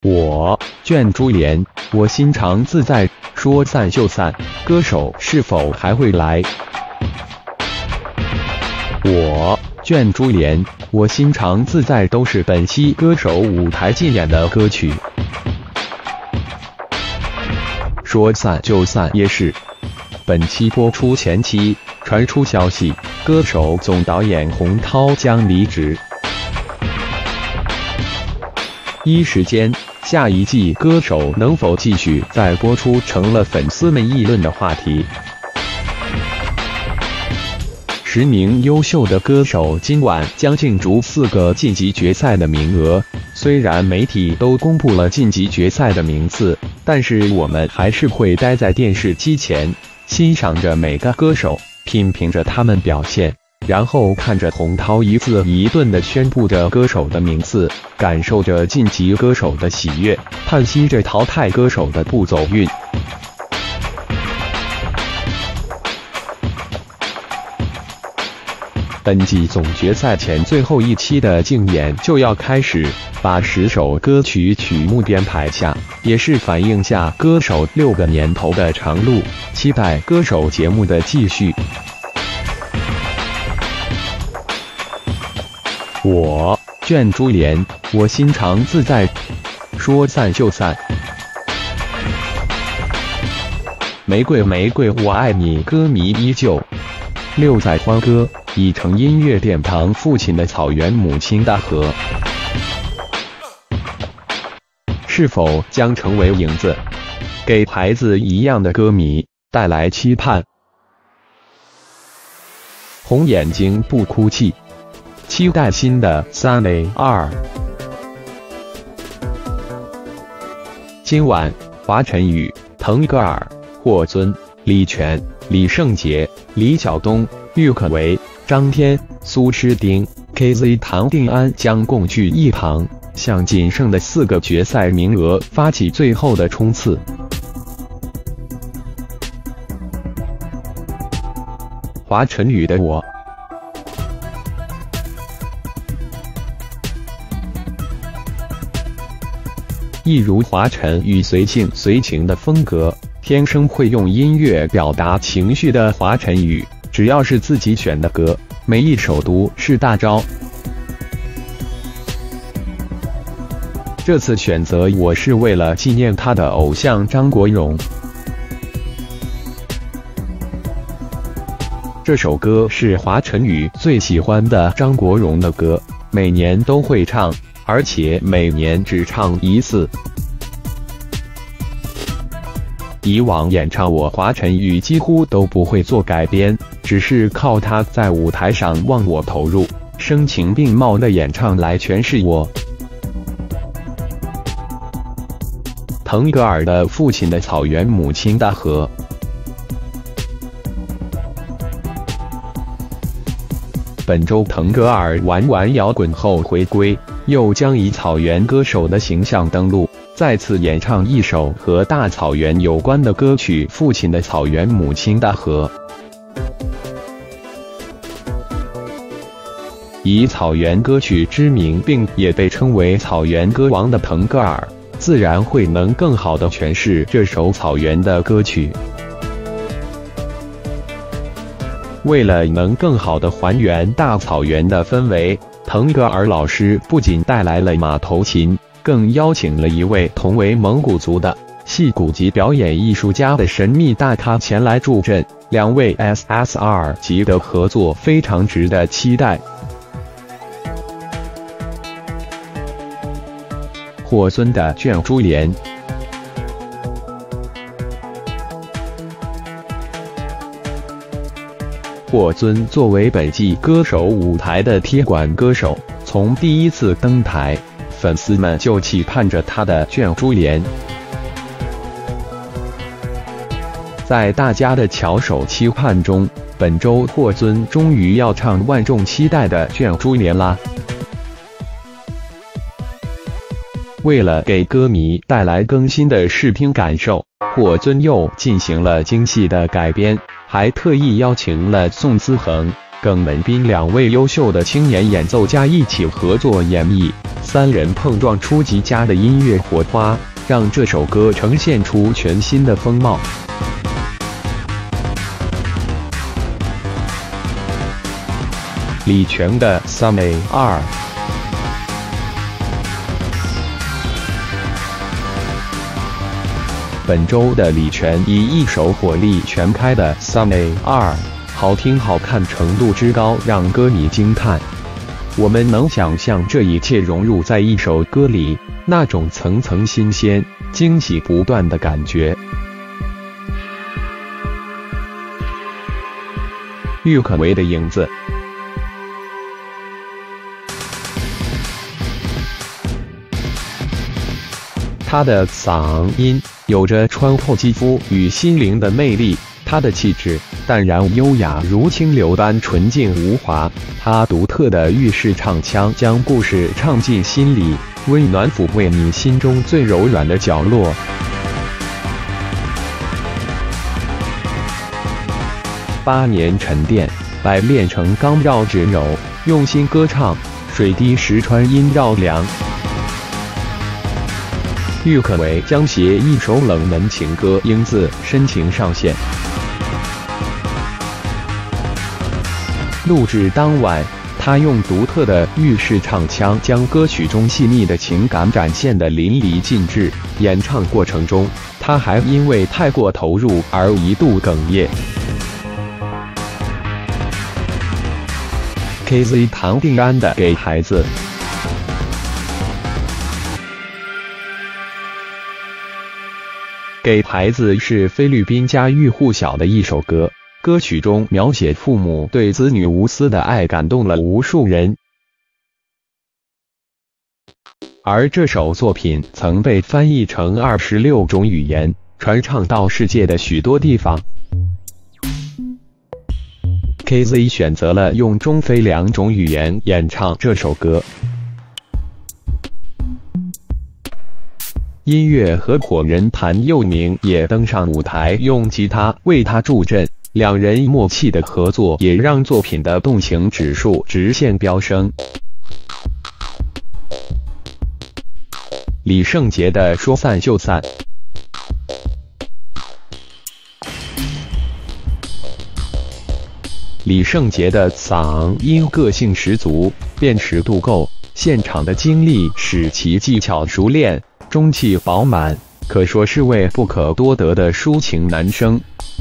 我卷珠帘，我心常自在。说散就散，歌手是否还会来？我卷珠帘，我心常自在，都是本期歌手舞台竞演的歌曲。说散就散也是。本期播出前期传出消息，歌手总导演洪涛将离职。一时间，下一季歌手能否继续再播出，成了粉丝们议论的话题。10名优秀的歌手今晚将竞逐4个晋级决赛的名额。虽然媒体都公布了晋级决赛的名次，但是我们还是会待在电视机前，欣赏着每个歌手，品评着他们表现，然后看着洪涛一字一顿地宣布着歌手的名次，感受着晋级歌手的喜悦，叹息着淘汰歌手的不走运。本季总决赛前最后一期的竞演就要开始，把10首歌曲曲目编排下，也是反映下歌手6个年头的长路，期待歌手节目的继续。我卷珠帘，我心常自在。说散就散。玫瑰玫瑰我爱你，歌迷依旧。6载欢歌，已成音乐殿堂，父亲的草原，母亲的河，是否将成为影子，给孩子一样的歌迷带来期盼？红眼睛不哭泣，期待新的3A2。今晚，华晨宇、腾格尔、霍尊、李泉、李圣杰、李晓东、郁可唯、张天、苏诗丁、KZ 唐定安将共聚一堂，向仅剩的4个决赛名额发起最后的冲刺。华晨宇的我，一如华晨宇随性随情的风格，天生会用音乐表达情绪的华晨宇，只要是自己选的歌，每一首都是大招。这次选择我是为了纪念他的偶像张国荣。这首歌是华晨宇最喜欢的张国荣的歌，每年都会唱，而且每年只唱1次。以往演唱我华晨宇几乎都不会做改编，只是靠他在舞台上忘我投入、声情并茂的演唱来诠释我。腾格尔的父亲的草原，母亲的河。本周腾格尔玩完摇滚后回归，又将以草原歌手的形象登陆，再次演唱一首和大草原有关的歌曲《父亲的草原，母亲的河》。以草原歌曲知名并也被称为草原歌王的腾格尔，自然会能更好地诠释这首草原的歌曲。为了能更好地还原大草原的氛围，腾格尔老师不仅带来了马头琴，更邀请了一位同为蒙古族的戏骨级表演艺术家的神秘大咖前来助阵，两位 SSR 级的合作非常值得期待。霍尊的《卷珠帘》。霍尊作为本季歌手舞台的铁管歌手，从第一次登台，粉丝们就期盼着他的《卷珠帘》。在大家的翘首期盼中，本周霍尊终于要唱万众期待的《卷珠帘》啦！为了给歌迷带来更新的视听感受，霍尊又进行了精细的改编，还特意邀请了宋思恒、 耿文彬2位优秀的青年演奏家一起合作演绎，3人碰撞出极佳的音乐火花，让这首歌呈现出全新的风貌。李泉的 Summer 2。本周的李泉以一首火力全开的 Summer 2，好听好看程度之高，让歌迷惊叹。我们能想象这一切融入在一首歌里，那种层层新鲜、惊喜不断的感觉。郁可唯的影子。他的嗓音有着穿透肌肤与心灵的魅力，他的气质淡然优雅如清流般纯净无华，他独特的粤式唱腔将故事唱进心里，温暖抚慰你心中最柔软的角落。8年沉淀，百炼成钢绕指柔，用心歌唱，水滴石穿音绕梁。郁可唯将携一首冷门情歌《英子》深情上线。录制当晚，他用独特的粤式唱腔将歌曲中细腻的情感展现得淋漓尽致。演唱过程中，他还因为太过投入而一度哽咽。KZ 唐定安的《给孩子》。给孩子是菲律宾家喻户晓的一首歌，歌曲中描写父母对子女无私的爱感动了无数人。而这首作品曾被翻译成26种语言，传唱到世界的许多地方。KZ 选择了用中非2种语言演唱这首歌。音乐合伙人谭佑明也登上舞台，用吉他为他助阵，两人默契的合作也让作品的动情指数直线飙升。李圣杰的《说散就散》。李圣杰的嗓音个性十足，辨识度够，现场的经历使其技巧熟练，中气饱满，可说是位不可多得的抒情男声。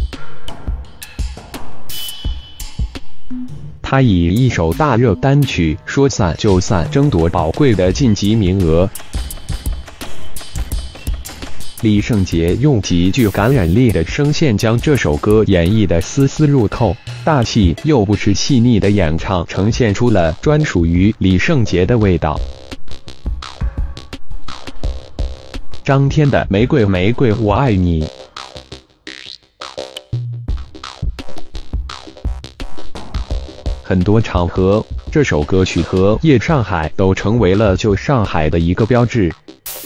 他以一首大热单曲《说散就散》争夺宝贵的晋级名额。李圣杰用极具感染力的声线将这首歌演绎得丝丝入扣，大气又不失细腻的演唱呈现出了专属于李圣杰的味道。张天的《玫瑰玫瑰我爱你》。很多场合，这首歌曲和《夜上海》都成为了旧上海的一个标志。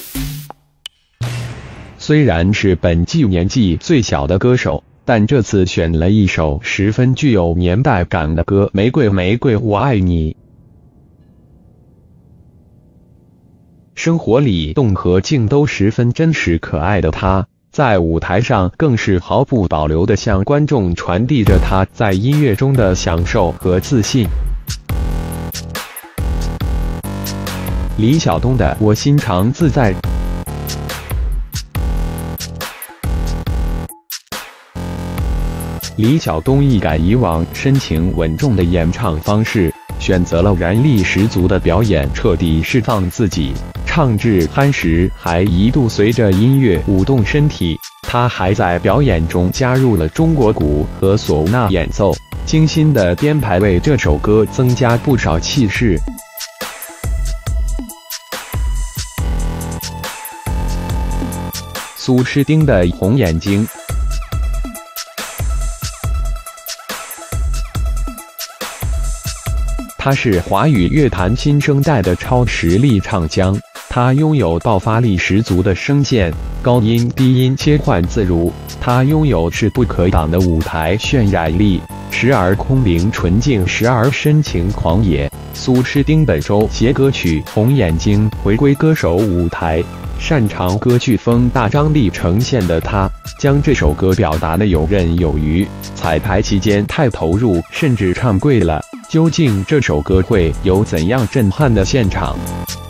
虽然是本季年纪最小的歌手，但这次选了一首十分具有年代感的歌《玫瑰玫瑰我爱你》。生活里动和静都十分真实可爱的他，在舞台上更是毫不保留地向观众传递着他在音乐中的享受和自信。李晓东的《我心常自在》。李晓东一改以往深情稳重的演唱方式，选择了燃力十足的表演，彻底释放自己。唱至酣时，还一度随着音乐舞动身体。他还在表演中加入了中国鼓和唢呐演奏，精心的编排为这首歌增加不少气势。苏诗丁的《红眼睛》。他是华语乐坛新生代的超实力唱将，他拥有爆发力十足的声线，高音低音切换自如。 他拥有势不可挡的舞台渲染力，时而空灵纯净，时而深情狂野。苏诗丁本周携歌曲《红眼睛》回归歌手舞台，擅长歌剧风大张力呈现的他，将这首歌表达得游刃有余。彩排期间太投入，甚至唱跪了。究竟这首歌会有怎样震撼的现场？